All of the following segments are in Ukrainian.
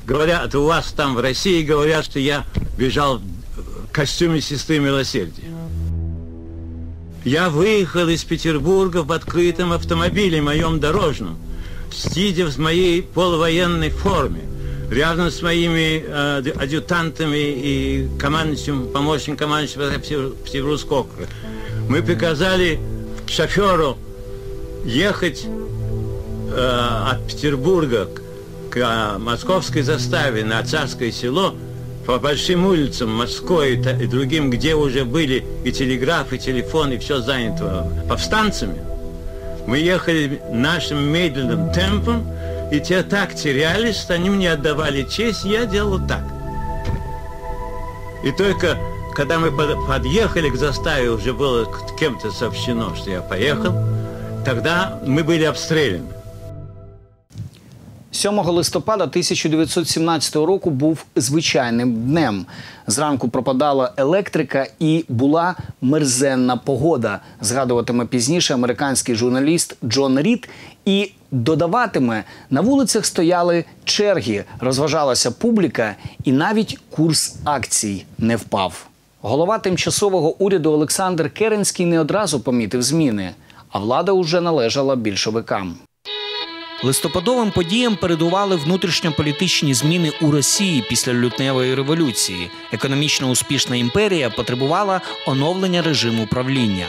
говорят, у вас там в России говорят, что я бежал в костюме сестры милосердия. Я выехал из Петербурга в открытом автомобиле моем дорожном, сидя в моей полувоенной форме, рядом с моими адъютантами и помощником командующего Петербургского округа. Мы приказали шоферу ехать от Петербурга к московской заставе на Царское село по большим улицам Москвы и другим, где уже были и телеграф, и телефон, и все занято повстанцами. Мы ехали нашим медленным темпом, и те так терялись, что они мне отдавали честь, я делал так. И только когда мы подъехали к заставе, уже было кем-то сообщено, что я поехал, тогда мы были обстреляны. 7 листопада 1917 року був звичайним днем. Зранку пропадала електрика і була мерзенна погода, згадуватиме пізніше американський журналіст Джон Рід, і додаватиме, на вулицях стояли черги, розважалася публіка і навіть курс акцій не впав. Голова тимчасового уряду Олександр Керенський не одразу помітив зміни, а влада уже належала більшовикам. Листопадовим подіям передували внутрішньополітичні зміни у Росії після лютневої революції. Економічно успішна імперія потребувала оновлення режиму правління.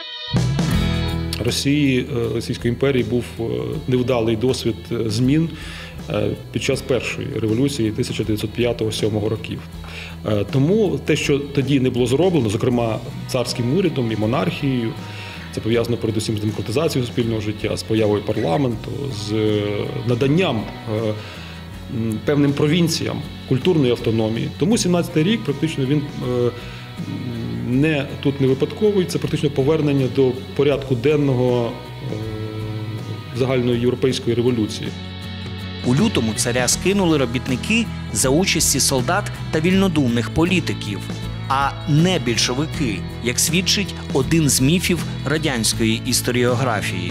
Російської імперії був невдалий досвід змін під час першої революції 1905-1907 років. Тому те, що тоді не було зроблено, зокрема царським урядом і монархією, це пов'язано передусім з демократизацією суспільного життя, з появою парламенту, з наданням певним провінціям культурної автономії. Тому 17-й рік практично він тут не випадковий, це практично повернення до порядку денного загальної європейської революції. У лютому царя скинули робітники за участі солдат та вільнодумних політиків, а не більшовики, як свідчить один з міфів радянської історіографії.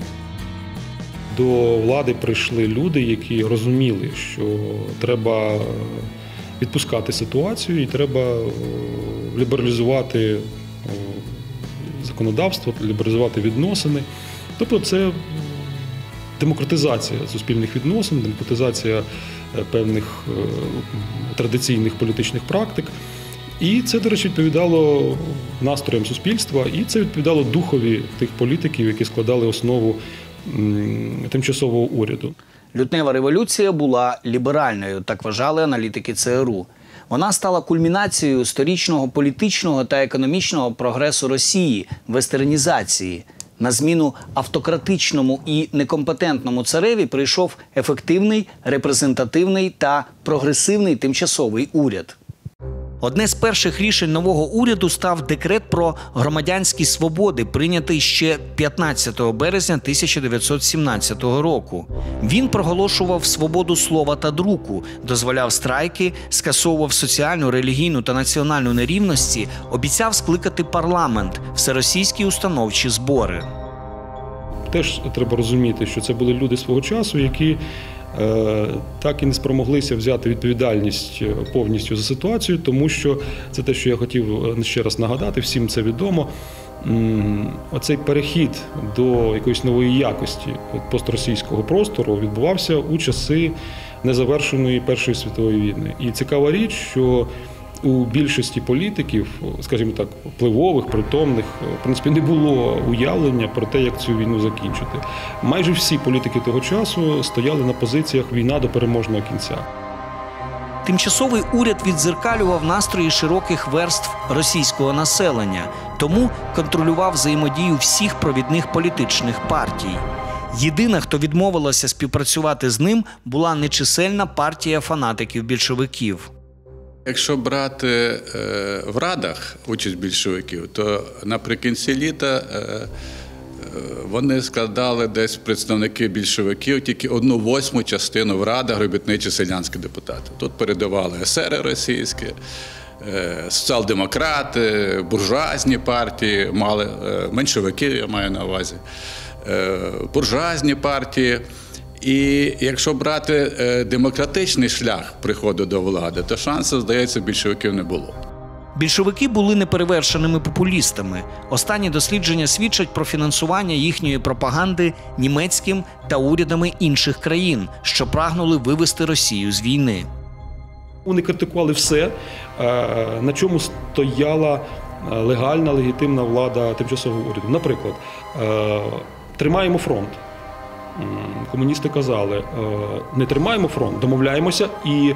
До влади прийшли люди, які розуміли, що треба відпускати ситуацію і треба лібералізувати законодавство, лібералізувати відносини. Тобто це демократизація суспільних відносин, демократизація певних традиційних політичних практик. І це, до речі, відповідало настроям суспільства, і це відповідало духові тих політиків, які складали основу тимчасового уряду. Лютнева революція була ліберальною, так вважали аналітики ЦРУ. Вона стала кульмінацією сторічного політичного та економічного прогресу Росії, вестернізації. На зміну автократичному і некомпетентному цареві прийшов ефективний, репрезентативний та прогресивний тимчасовий уряд. Одне з перших рішень нового уряду став декрет про громадянські свободи, прийнятий ще 15 березня 1917 року. Він проголошував свободу слова та друку, дозволяв страйки, скасовував соціальну, релігійну та національну нерівності, обіцяв скликати парламент, всеросійські установчі збори. Теж треба розуміти, що це були люди свого часу, які так і не спромоглися взяти відповідальність повністю за ситуацію, тому що це те, що я хотів ще раз нагадати, всім це відомо. Оцей перехід до якоїсь нової якості постросійського простору відбувався у часи незавершеної Першої світової війни. І цікава річ, що у більшості політиків, скажімо так, впливових, притомних, в принципі, не було уявлення про те, як цю війну закінчити. Майже всі політики того часу стояли на позиціях «війна до переможного кінця». Тимчасовий уряд віддзеркалював настрої широких верств російського населення, тому контролював взаємодію всіх провідних політичних партій. Єдина, хто відмовилася співпрацювати з ним, була нечисельна партія фанатиків-більшовиків. Якщо брати в радах участь більшовиків, то наприкінці літа вони складали десь представники більшовиків тільки 1/8 частину в радах робітничі селянські депутати. Тут передавали есери російські, соціал-демократи, буржуазні партії, меншовики, я маю на увазі, буржуазні партії. І якщо брати демократичний шлях приходу до влади, то шансів, здається, більшовиків не було. Більшовики були неперевершеними популістами. Останні дослідження свідчать про фінансування їхньої пропаганди німецьким та урядами інших країн, що прагнули вивести Росію з війни. Вони критикували все, на чому стояла легальна, легітимна влада тимчасового уряду. Наприклад, тримаємо фронт. Комуністи казали, не тримаємо фронт, домовляємося і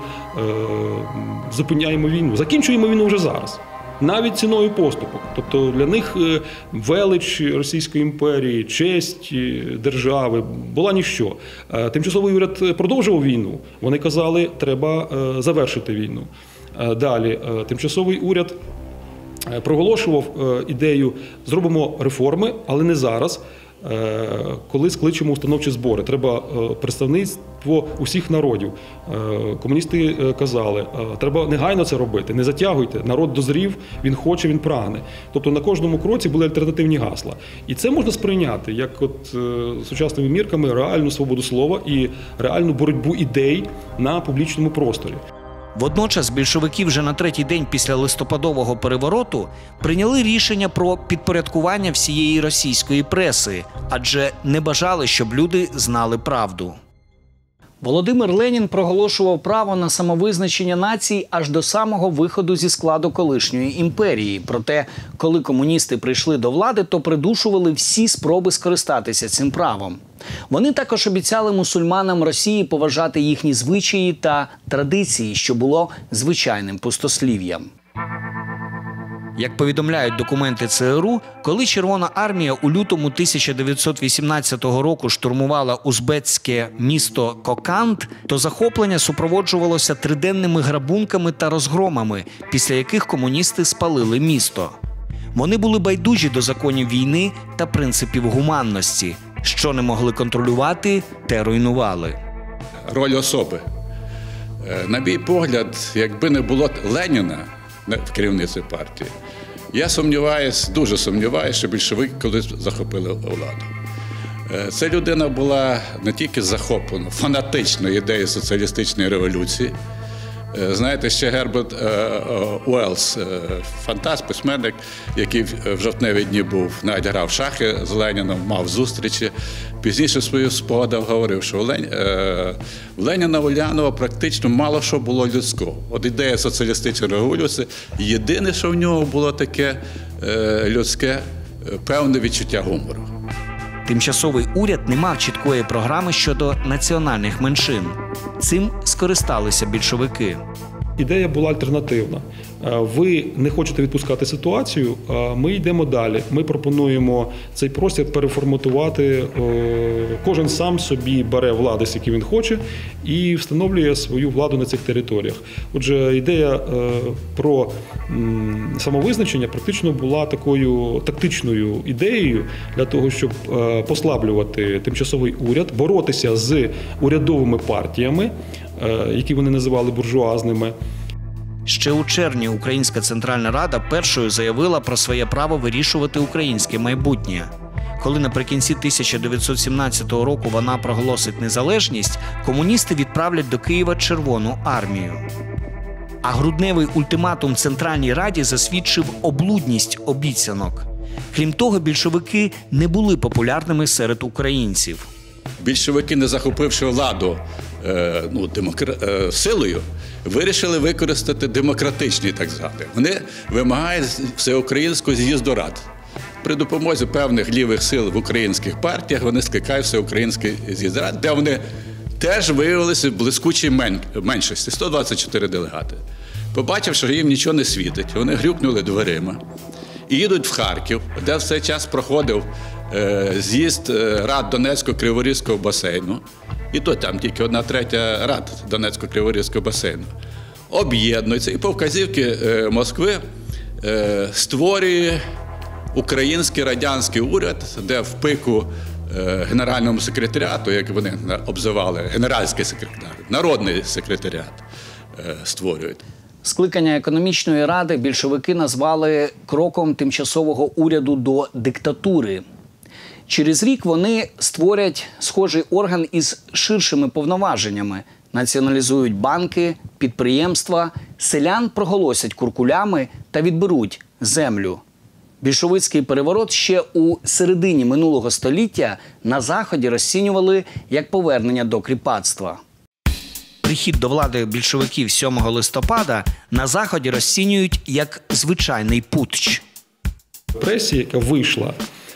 зупиняємо війну. Закінчуємо війну вже зараз. Навіть ціною поступок. Тобто для них велич Російської імперії, честь держави була ніщо. Тимчасовий уряд продовжував війну. Вони казали, треба завершити війну. Далі, тимчасовий уряд проголошував ідею, зробимо реформи, але не зараз, коли скличемо установчі збори. Треба представництво усіх народів. Комуністи казали, треба негайно це робити, не затягуйте, народ дозрів, він хоче, він прагне. Тобто на кожному кроці були альтернативні гасла. І це можна сприйняти, як сучасними мірками, реальну свободу слова і реальну боротьбу ідей на публічному просторі. Водночас більшовики вже на третій день після листопадового перевороту прийняли рішення про підпорядкування всієї російської преси, адже не бажали, щоб люди знали правду. Володимир Ленін проголошував право на самовизначення націй аж до самого виходу зі складу колишньої імперії. Проте, коли комуністи прийшли до влади, то придушували всі спроби скористатися цим правом. Вони також обіцяли мусульманам Росії поважати їхні звичаї та традиції, що було звичайним пустослів'ям. Як повідомляють документи ЦРУ, коли Червона армія у лютому 1918 року штурмувала узбецьке місто Коканд, то захоплення супроводжувалося триденними грабунками та розгромами, після яких комуністи спалили місто. Вони були байдужі до законів війни та принципів гуманності. Що не могли контролювати, те руйнували. Роль особи. На мій погляд, якби не було Леніна в керівниці партії, я дуже сумніваюся, що більшовики колись захопили владу. Ця людина була не тільки захоплена фанатичною ідеєю соціалістичної революції. Знаєте, ще Герберт Уеллс, фантаст, письменник, який в жовтневі дні був, навіть грав в шахи з Леніном, мав зустрічі. Пізніше в своїх спогадах говорив, що в Леніна Ульянова практично мало що було людського. От ідея соціалістичної революції, єдине, що в нього було таке людське, певне відчуття гумору. Тимчасовий уряд не мав чіткої програми щодо національних меншин. Цим скористалися більшовики. Ідея була альтернативна. Ви не хочете відпускати ситуацію, ми йдемо далі. Ми пропонуємо цей простір переформатувати. Кожен сам собі бере владу, яку він хоче, і встановлює свою владу на цих територіях. Отже, ідея про самовизначення практично була такою тактичною ідеєю для того, щоб послаблювати тимчасовий уряд, боротися з урядовими партіями, які вони називали буржуазними. Ще у червні Українська Центральна Рада першою заявила про своє право вирішувати українське майбутнє. Коли наприкінці 1917 року вона проголосить незалежність, комуністи відправлять до Києва Червону армію. А грудневий ультиматум Центральній Раді засвідчив облудність обіцянок. Крім того, більшовики не були популярними серед українців. Більшовики, не захопивши владу силою, вирішили використати демократичні, так звані. Вони вимагають всеукраїнського з'їзду рад. При допомозі певних лівих сил в українських партіях вони скликають всеукраїнський з'їзд рад, де вони теж виявилися в блискучій меншості – 124 делегати. Побачивши, що їм нічого не світить, вони грюкнули дверима і їдуть в Харків, де в цей час проходив з'їзд рад Донецько-Криворізького басейну. І то там тільки 1/3 рад Донецько-Криворізького басейну. Об'єднуються і по вказівці Москви створює український радянський уряд, де в пику генеральному секретаріату, як вони обзивали, генеральський секретар, народний секретаріат створюють. Скликання економічної ради більшовики назвали кроком тимчасового уряду до диктатури. Через рік вони створять схожий орган із ширшими повноваженнями, націоналізують банки, підприємства, селян проголосять куркулями та відберуть землю. Більшовицький переворот ще у середині минулого століття на Заході розцінювали як повернення до кріпацтва. Прихід до влади більшовиків 7 листопада на Заході розцінюють як звичайний путч. Репресія, яка вийшла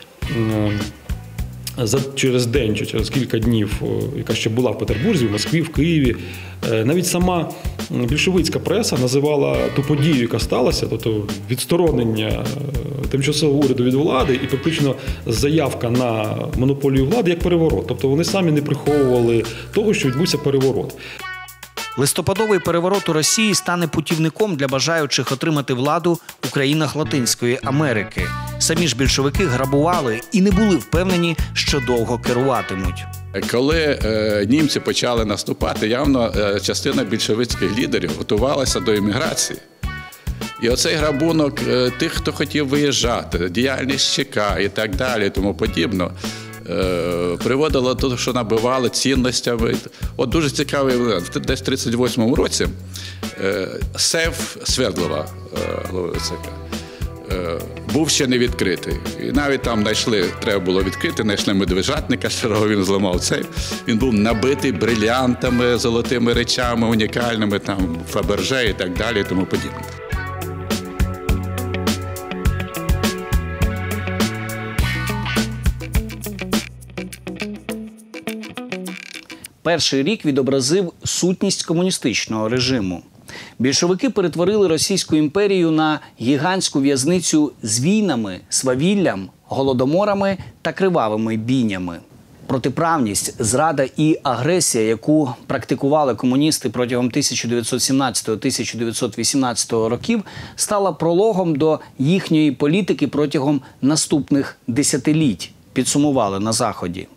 через день чи через кілька днів, яка ще була в Петербурзі, в Москві, в Києві, навіть сама більшовицька преса називала ту подію, яка сталася, тобто відсторонення тимчасового уряду від влади і практично заявка на монополію влади як переворот. Тобто вони самі не приховували того, що відбувся переворот. Листопадовий переворот у Росії стане путівником для бажаючих отримати владу у країнах Латинської Америки. Самі ж більшовики грабували і не були впевнені, що довго керуватимуть. Коли німці почали наступати, явно частина більшовицьких лідерів готувалася до еміграції. І оцей грабунок тих, хто хотів виїжджати, діяльність ЧК і так далі, і тому подібно, приводило до того, що набивали цінностями. От дуже цікавий момент. Десь в 1938 році сейф Свердлова, голови ЦК, був ще не відкритий. І навіть там треба було відкрити, знайшли медвежатника, старого, він зламав сейф. Він був набитий брилянтами, золотими речами, унікальними, там, Фаберже і так далі, і тому подібне. Перший рік відобразив сутність комуністичного режиму. Більшовики перетворили Російську імперію на гігантську в'язницю з війнами, свавіллям, голодоморами та кривавими бійнями. Протиправність, зрада і агресія, яку практикували комуністи протягом 1917-1918 років, стала прологом до їхньої політики протягом наступних десятиліть, підсумували на Заході.